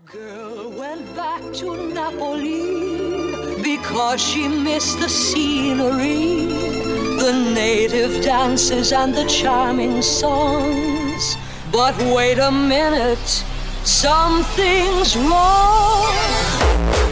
Girl went back to Napoli because she missed the scenery, the native dances and the charming songs. But wait a minute, something's wrong.